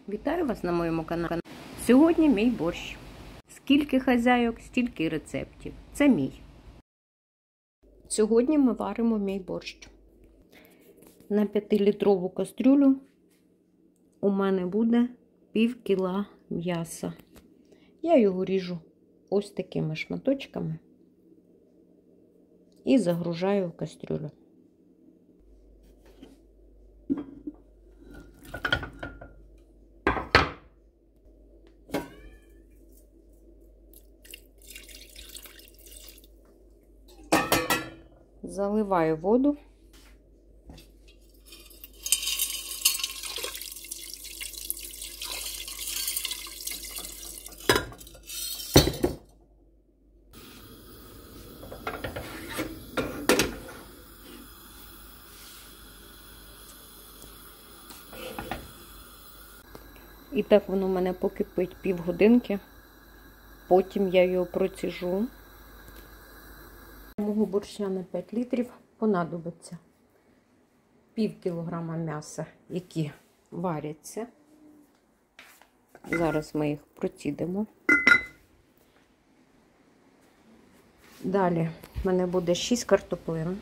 Вітаю вас на моєму каналі. Сьогодні мій борщ. Скільки хазяйок, стільки рецептів. Це мій. Сьогодні ми варимо мій борщ. На 5-літрову кастрюлю у мене буде пів кіла м'яса. Я його ріжу ось такими шматочками і загружаю в кастрюлю. Заливаю воду. І так воно в мене покипить півгодинки. Потім я його проціжу. Мого борща на 5 літрів понадобиться пів кілограма м'яса, які варяться. Зараз ми їх процідимо. Далі в мене буде 6 картоплин,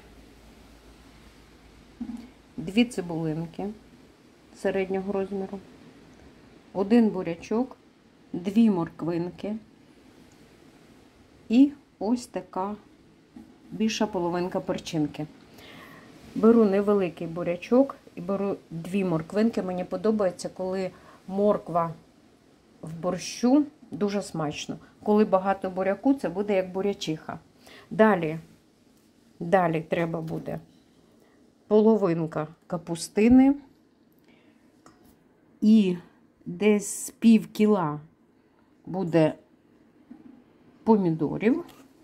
2 цибулинки середнього розміру, 1 бурячок, 2 морквинки і ось така більша половинка перчинки. Беру невеликий бурячок і беру 2 морквинки. Мені подобається, коли морква в борщу, дуже смачно. Коли багато буряку, це буде як бурячиха. Далі треба буде половинка капустини і десь пів кіла буде помідорів.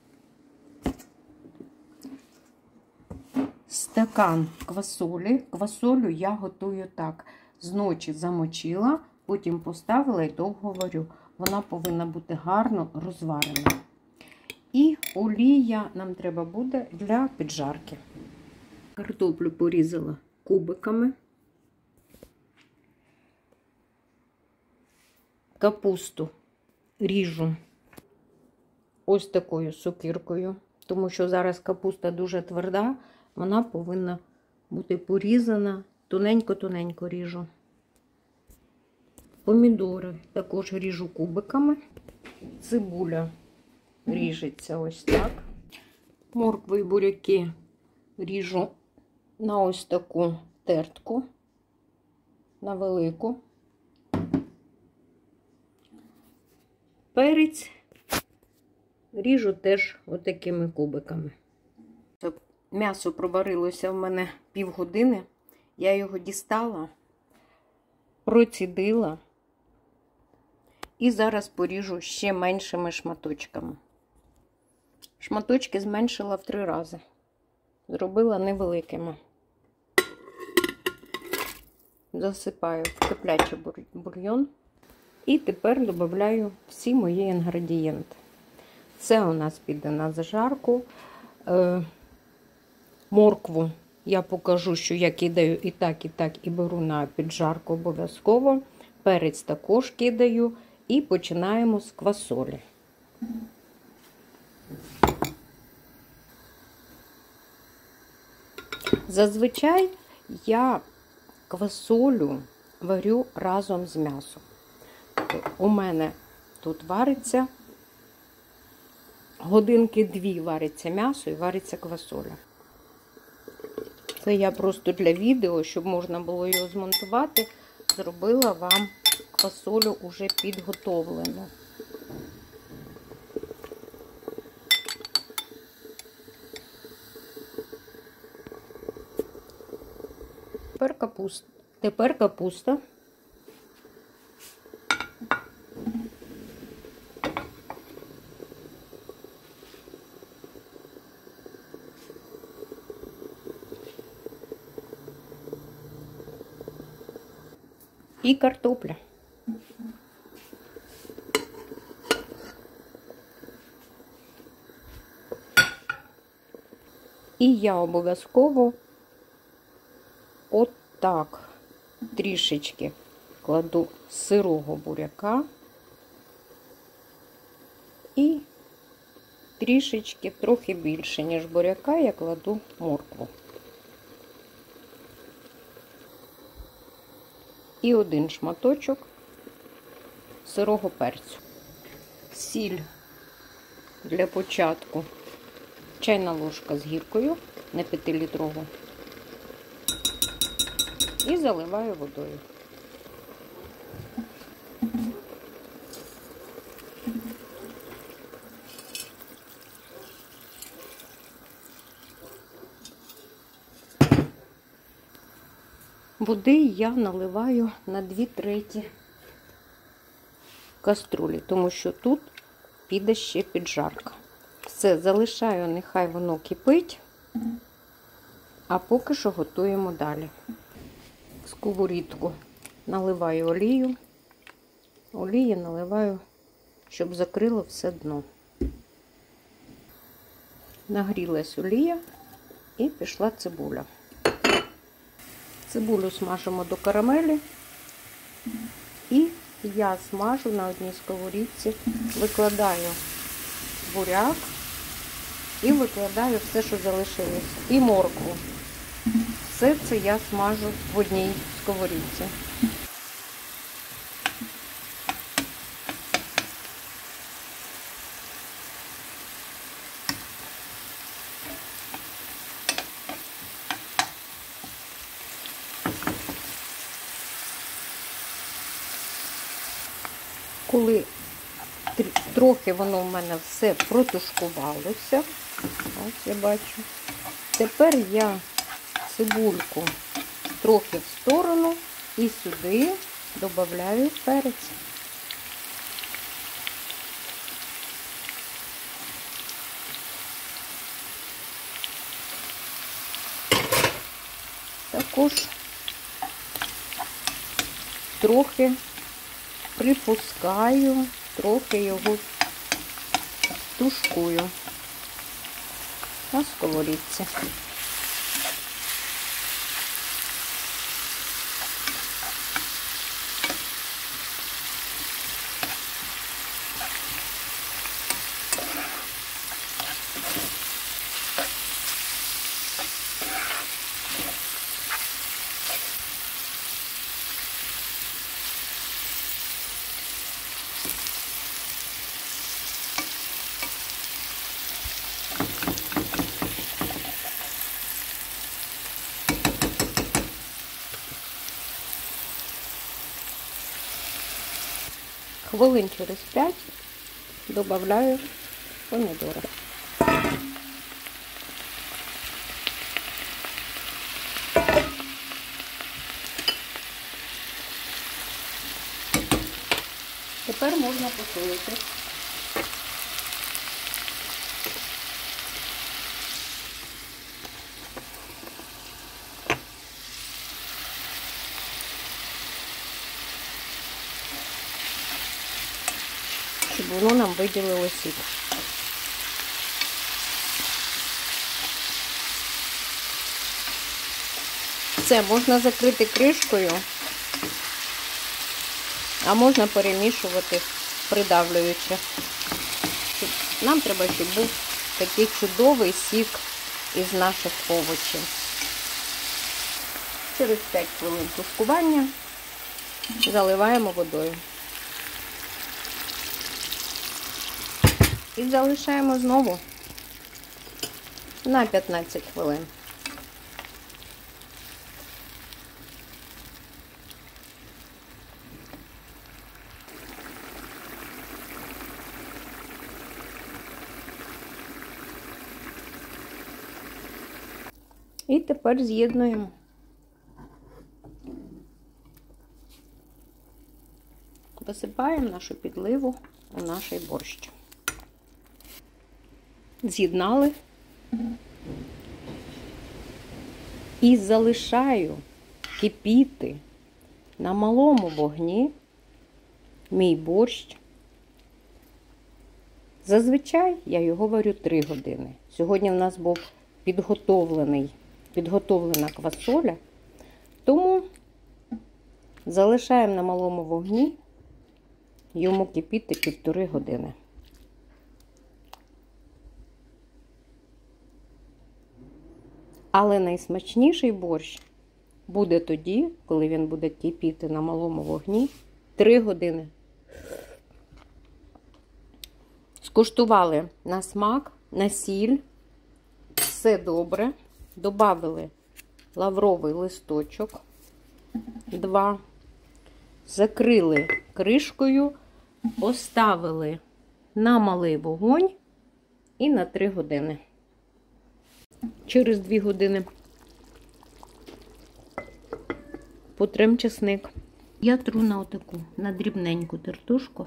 Стакан квасолі. Квасолю я готую так. Зночі замочила, потім поставила і довго варю. Вона повинна бути гарно розварена. І олія нам треба буде для піджарки. Картоплю порізала кубиками. Капусту ріжу ось такою сокиркою, тому що зараз капуста дуже тверда. Вона повинна бути порізана, тоненько-тоненько ріжу. Помідори також ріжу кубиками. Цибуля ріжеться ось так. Моркви і буряки ріжу на ось таку тертку, на велику. Перець ріжу теж отакими кубиками. М'ясо проварилося в мене півгодини. Я його дістала, процідила і зараз поріжу ще меншими шматочками. Шматочки зменшила в 3 рази. Зробила невеликими. Засипаю в киплячий бульйон. І тепер додаю всі мої інгредієнти. Це у нас піде на зажарку. Моркву я покажу, що я кидаю і так, і беру на піджарку обов'язково. Перець також кидаю. І починаємо з квасолі. Зазвичай я квасолю варю разом з м'ясом. У мене тут вариться годинки 2 вариться м'ясо і вариться квасоля. Це я просто для відео, щоб можна було його змонтувати, зробила вам квасолю уже підготовлену. Тепер капуста. І картопля. І я обов'язково отак трішечки кладу сирого буряка і трішечки, трохи більше, ніж буряка, я кладу моркву. І один шматочок сирого перцю. Сіль для початку. Чайна ложка з гіркою, не 5-літрову. І заливаю водою. Води я наливаю на 2/3 каструлі, тому що тут піде ще піджарка. Все, залишаю, нехай воно кипить, а поки що готуємо далі. В сковорідку наливаю олію. Олії наливаю, щоб закрило все дно. Нагрілась олія і пішла цибуля. Цибулю смажимо до карамелі. І я смажу на одній сковорідці, викладаю буряк і викладаю все, що залишилось. І моркву. Все це я смажу в одній сковорідці. Коли трохи воно в мене все протушкувалося, ось я бачу, тепер я цибульку трохи в сторону і сюди додаю перець. Також трохи припускаю, трохи його тушкую на сковорідці. Хвилин через 5 добавляю помідори. Тепер можна посолити. Щоб воно нам виділило сік. Все, можна закрити кришкою, а можна перемішувати, придавлюючи. Нам треба, щоб був такий чудовий сік із наших овочів. Через 5 хвилин тушкування заливаємо водою. І залишаємо знову на 15 хвилин. І тепер з'єднуємо. Висипаємо нашу підливу у наш борщ. З'єднали і залишаю кипіти на малому вогні мій борщ. Зазвичай я його варю 3 години. Сьогодні в нас був підготовлена квасоля, тому Залишаємо на малому вогні, йому кипіти 1,5 години. Але найсмачніший борщ буде тоді, коли він буде кипіти на малому вогні 3 години. Скуштували на смак, на сіль, все добре. Добавили лавровий листочок 2, закрили кришкою, поставили на малий вогонь і на 3 години. Через 2 години потрем чесник. Я тру на отаку, на дрібненьку тертушку.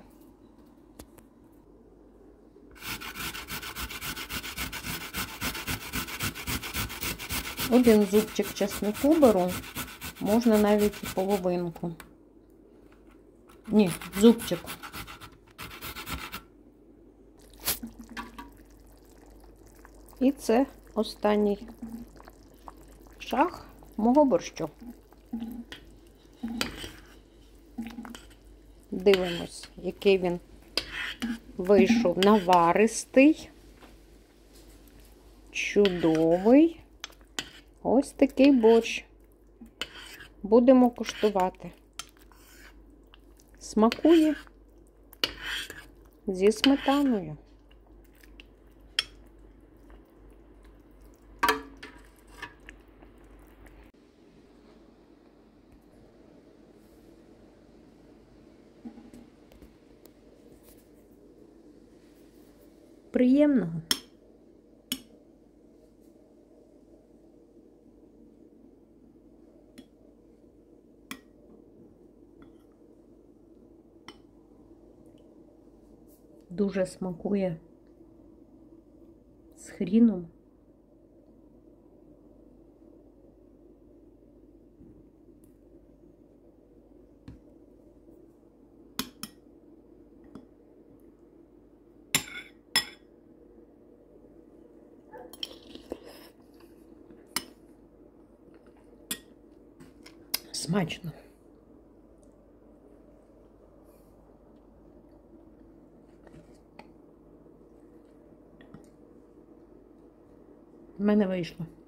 Один зубчик чеснику беру, можна навіть і половинку. Ні, зубчик. І це останній шаг мого борщу. Дивимось, який він вийшов наваристий, чудовий. Ось такий борщ. Будемо куштувати. Смакує зі сметаною. Приємного. Дуже смакує з хріном. Смачно. В мене вийшло.